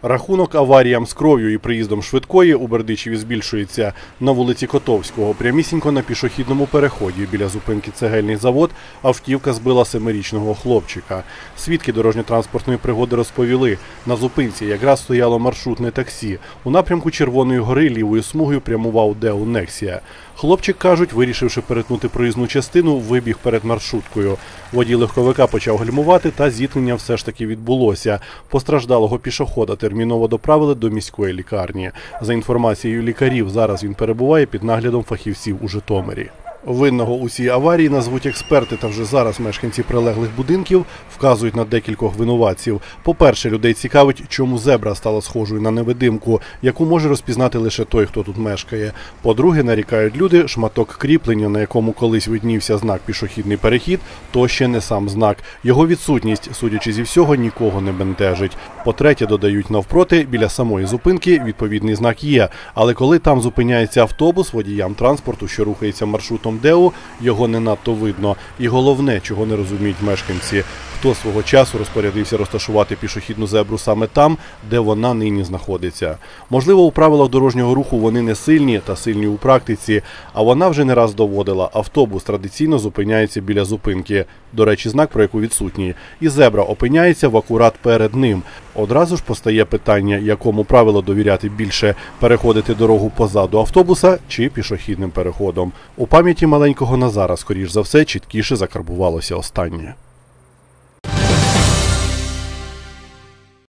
Рахунок аваріям з кров'ю і приїздом швидкої у Бердичеві збільшується. На вулиці Котовського, прямісінько на пішохідному переході біля зупинки «Цегельний завод» автівка збила 7-річного хлопчика. Свідки дорожньо-транспортної пригоди розповіли, на зупинці якраз стояло маршрутне таксі. У напрямку Червоної гори лівою смугою прямував ДЕУ «Нексія». Хлопчик, кажуть, вирішивши перетнути проїзну частину, вибіг перед маршруткою. Водій легковика почав гальмувати, та зіткнення все ж таки відбулося. Постраждалого пішохода терміново доправили до міської лікарні. За інформацією лікарів, зараз він перебуває під наглядом фахівців у Житомирі. Винного у цій аварії назвуть експерти, та вже зараз мешканці прилеглих будинків вказують на декількох винуватців. По-перше, людей цікавить, чому зебра стала схожою на невидимку, яку може розпізнати лише той, хто тут мешкає. По-друге, нарікають люди, шматок кріплення, на якому колись виднівся знак «Пішохідний перехід», то ще не сам знак. Його відсутність, судячи зі всього, нікого не бентежить. По-третє, додають, навпроти, біля самої зупинки відповідний знак є, але коли там зупиняється автобус, водіям транспорту, що рухається маршрутом ДЕУ, його не надто видно. І головне, чого не розуміють мешканці, хто свого часу розпорядився розташувати пішохідну зебру саме там, де вона нині знаходиться. Можливо, у правилах дорожнього руху вони не сильні та сильні у практиці, а вона вже не раз доводила. Автобус традиційно зупиняється біля зупинки. До речі, знак, про яку відсутній. І зебра опиняється акурат перед ним. Одразу ж постає питання, якому правилу довіряти більше – переходити дорогу позаду автобуса чи пішохідним переходом. У пам'яті маленького Назара, скоріш за все, чіткіше закарбувалося останнє.